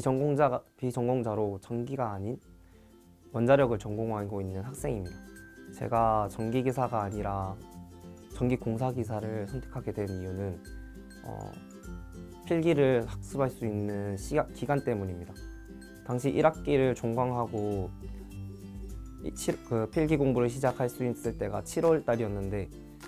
비전공자로 전기가 아닌 원자력을 전공하고 있는 학생입니다. 제가 전기기사가 아니라 전기공사기사를 선택하게 된 이유는 필기를 학습할 수 있는 기간 때문입니다. 당시 1학기를 종강하고 필기 공부를 시작할 수 있을 때가 7월 달이었는데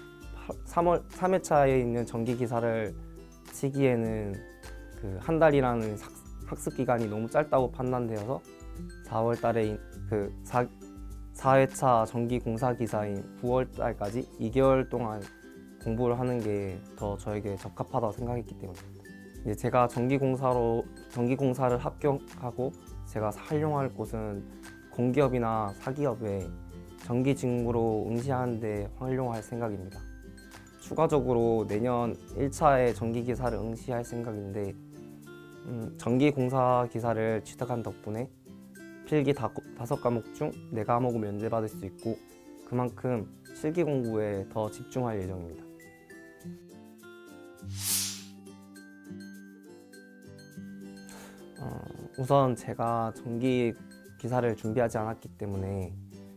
3회차에 있는 전기기사를 치기에는 그 한 달이라는 학습 기간이 너무 짧다고 판단되어서 4월 달에 그 4회차 전기공사기사인 9월 달까지 2개월 동안 공부를 하는 게 더 저에게 적합하다고 생각했기 때문입니다. 이제 제가 전기공사를 합격하고 제가 활용할 곳은 공기업이나 사기업에 전기 직무로 응시하는 데 활용할 생각입니다. 추가적으로 내년 1차에 전기기사를 응시할 생각인데 전기공사기사를 취득한 덕분에 필기 5과목 중 4과목을 면제받을 수 있고 그만큼 실기 공부에 더 집중할 예정입니다. 우선 제가 전기기사를 준비하지 않았기 때문에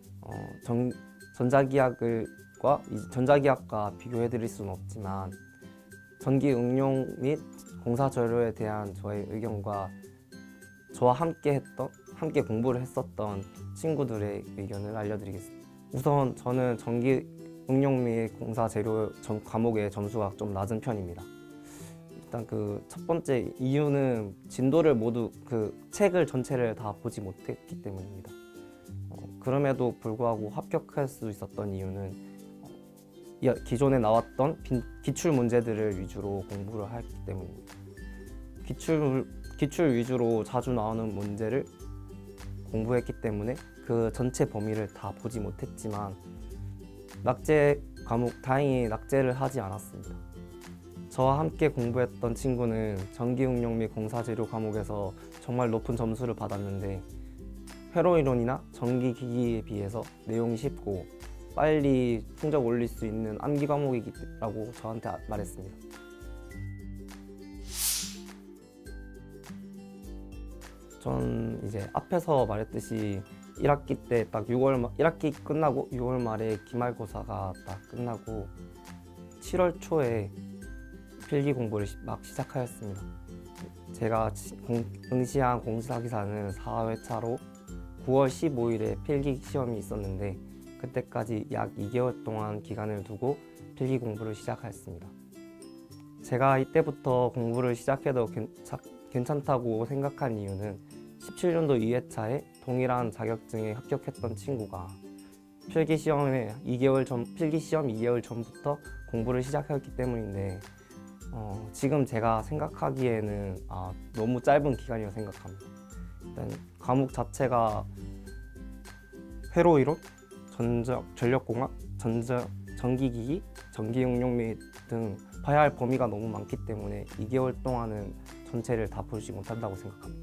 전자기학과 비교해 드릴 수는 없지만 전기 응용 및 공사 재료에 대한 저의 의견과 저와 함께 공부를 했었던 친구들의 의견을 알려드리겠습니다. 우선 저는 전기 응용 및 공사 재료 과목의 점수가 좀 낮은 편입니다. 일단 그 첫 번째 이유는 진도를 모두 책을 전체를 다 보지 못했기 때문입니다. 그럼에도 불구하고 합격할 수 있었던 이유는 기존에 나왔던 기출 문제들을 위주로 공부를 했기 때문입니다. 기출 위주로 자주 나오는 문제를 공부했기 때문에 그 전체 범위를 다 보지 못했지만 다행히 낙제를 하지 않았습니다. 저와 함께 공부했던 친구는 전기응용 및 공사재료 과목에서 정말 높은 점수를 받았는데 회로이론이나 전기기기에 비해서 내용이 쉽고 빨리 성적 올릴 수 있는 암기 과목이라고 저한테 말했습니다. 전 이제 앞에서 말했듯이 1학기 때 딱 1학기 끝나고 6월 말에 기말고사가 딱 끝나고 7월 초에 필기 공부를 막 시작하였습니다. 제가 응시한 공사기사는 4회차로 9월 15일에 필기 시험이 있었는데 그때까지 약 2개월 동안 기간을 두고 필기 공부를 시작하였습니다. 제가 이때부터 공부를 시작해도 괜찮다고 생각한 이유는 17년도 2회차에 동일한 자격증에 합격했던 친구가 필기 시험 2개월 전부터 공부를 시작했기 때문인데 지금 제가 생각하기에는 너무 짧은 기간이라고 생각합니다. 일단 과목 자체가 회로이론, 전력공학, 전기기기, 전기응용 및 등 봐야 할 범위가 너무 많기 때문에 2개월 동안은 전체를 다 보지 못한다고 생각합니다.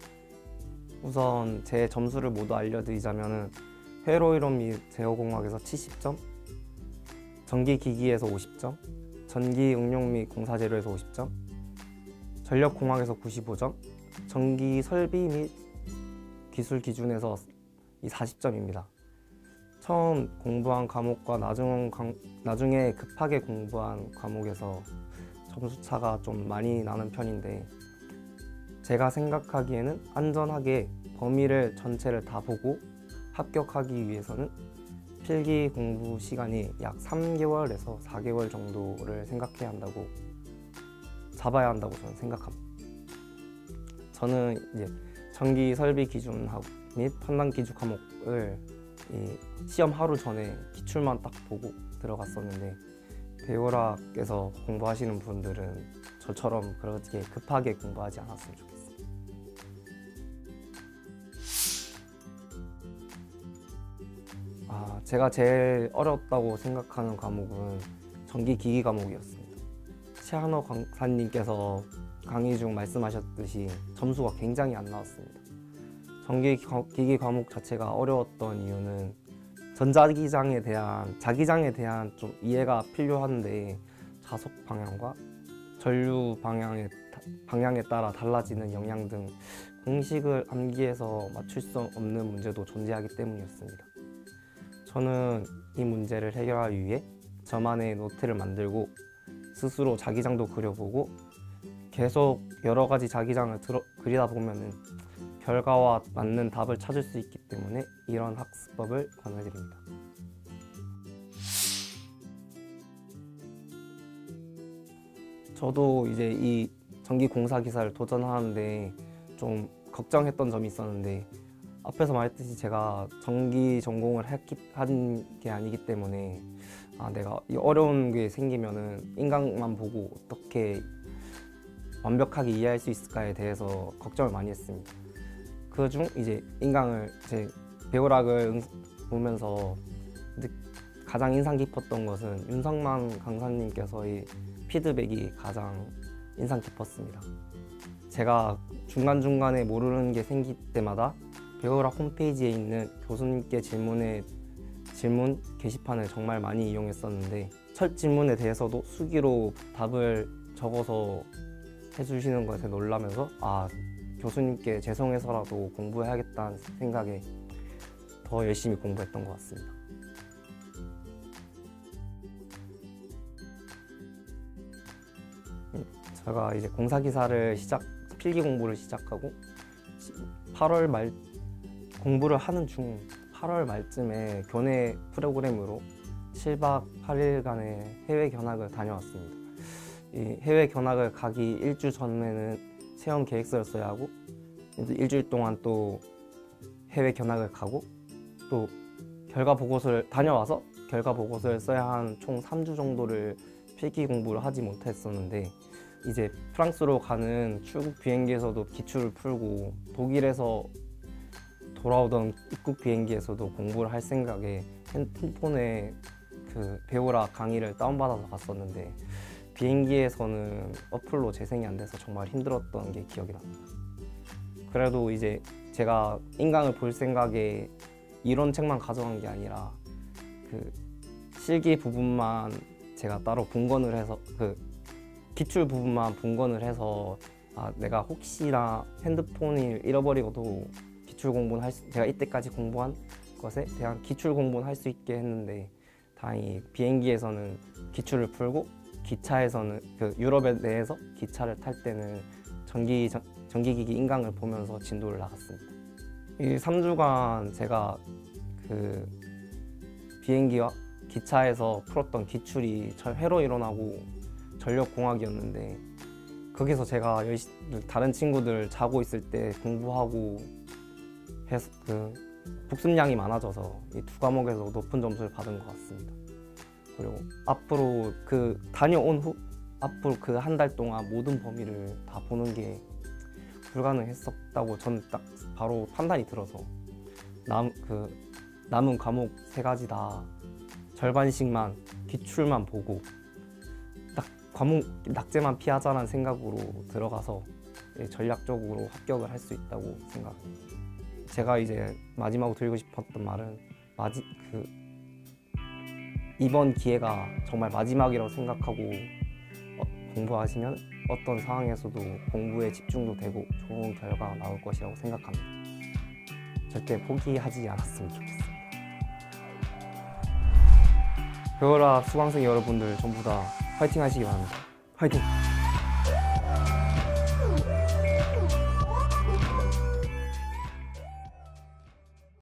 우선 제 점수를 모두 알려드리자면 회로이론 및 제어공학에서 70점, 전기기기에서 50점, 전기응용 및 공사재료에서 50점, 전력공학에서 95점, 전기설비 및 기술기준에서 40점입니다. 처음 공부한 과목과 나중에 급하게 공부한 과목에서 점수차가 좀 많이 나는 편인데 제가 생각하기에는 안전하게 범위를 전체를 다 보고 합격하기 위해서는 필기 공부 시간이 약 3개월에서 4개월 정도를 잡아야 한다고 저는 생각합니다. 저는 이제 전기 설비 기준 및 판단 기준 과목을 시험 하루 전에 기출만 딱 보고 들어갔었는데 배우락에서 공부하시는 분들은 저처럼 그렇게 급하게 공부하지 않았으면 좋겠습니다. 제가 제일 어렵다고 생각하는 과목은 전기기기 과목이었습니다. 최한호 강사님께서 강의 중 말씀하셨듯이 점수가 굉장히 안 나왔습니다. 전기기기 과목 자체가 어려웠던 이유는 자기장에 대한 좀 이해가 필요한데 자속 방향과 전류 방향에 따라 달라지는 영향 등 공식을 암기해서 맞출 수 없는 문제도 존재하기 때문이었습니다. 저는 이 문제를 해결하기 위해 저만의 노트를 만들고 스스로 자기장도 그려보고 계속 여러 가지 자기장을 그리다 보면은 결과와 맞는 답을 찾을 수 있기 때문에 이런 학습법을 권해드립니다. 저도 이제 이 전기공사 기사를 도전하는데 좀 걱정했던 점이 있었는데, 앞에서 말했듯이 제가 전기 전공을 한 게 아니기 때문에 내가 이 어려운 게 생기면은 인강만 보고 어떻게 완벽하게 이해할 수 있을까에 대해서 걱정을 많이 했습니다. 그중 이제 인강을 제 배우락을 보면서 가장 인상 깊었던 것은 윤성만 강사님께서의 피드백이 가장 인상 깊었습니다. 제가 중간중간에 모르는 게 생길 때마다 배우락 홈페이지에 있는 교수님께 질문 게시판을 정말 많이 이용했었는데, 첫 질문에 대해서도 수기로 답을 적어서 해주시는 것에 놀라면서 교수님께 죄송해서라도 공부해야겠다는 생각에 더 열심히 공부했던 것 같습니다. 제가 이제 공사기사를 필기 공부를 시작하고 8월 말 공부를 하는 중 8월 말쯤에 교내 프로그램으로 7박 8일간의 해외 견학을 다녀왔습니다. 이 해외 견학을 가기 일주 전에는 시험 계획서를 써야 하고, 일주일 동안 또 해외 견학을 가고, 또 결과 보고서를 다녀와서 결과 보고서를 써야 한 총 3주 정도를 필기 공부를 하지 못했었는데, 이제 프랑스로 가는 출국 비행기에서도 기출을 풀고, 독일에서 돌아오던 입국 비행기에서도 공부를 할 생각에 핸드폰에 그 배우락 강의를 다운받아서 갔었는데, 비행기에서는 어플로 재생이 안 돼서 정말 힘들었던 게 기억이 납니다. 그래도 이제 제가 인강을 볼 생각에 이론 책만 가져간 게 아니라 그 실기 부분만 제가 따로 분권을 해서, 그 기출 부분만 분권을 해서 내가 혹시나 핸드폰이 잃어버리고도 기출 공부는 제가 이때까지 공부한 것에 대한 기출 공부는 할 수 있게 했는데, 다행히 비행기에서는 기출을 풀고, 기차에서는 그 유럽 내에서 기차를 탈 때는 전기기기 인강을 보면서 진도를 나갔습니다. 이 3주간 제가 그 비행기와 기차에서 풀었던 기출이 회로 일어나고 전력공학이었는데, 거기서 제가 다른 친구들 자고 있을 때 공부하고 해서 그 복습량이 많아져서 이 두 과목에서 높은 점수를 받은 것 같습니다. 그리고 앞으로 다녀온 후 앞으로 그 한 달 동안 모든 범위를 다 보는 게 불가능했었다고 저는 딱 바로 판단이 들어서 남은 과목 3가지 다 절반씩만 기출만 보고 딱 과목 낙제만 피하자라는 생각으로 들어가서 전략적으로 합격을 할 수 있다고 생각합니다. 제가 이제 마지막으로 드리고 싶었던 말은 이번 기회가 정말 마지막이라고 생각하고 공부하시면 어떤 상황에서도 공부에 집중도 되고 좋은 결과가 나올 것이라고 생각합니다. 절대 포기하지 않았으면 좋겠습니다. 배우락 수강생 여러분들 전부 다 화이팅 하시기 바랍니다. 화이팅!